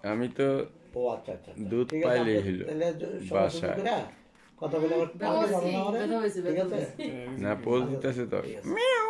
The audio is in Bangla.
আমি তো ও আচ্ছা আচ্ছা আচ্ছা। দুধ ঠিক আছে, পাইলেই আপনি হলো তাহলে সবাই সুন্দর বাসায়। করে কথা বলে আবার কালকে যাবো না আমারে? ঠিক আছে না পোজ দিতেছে তো। ঠিক আছে।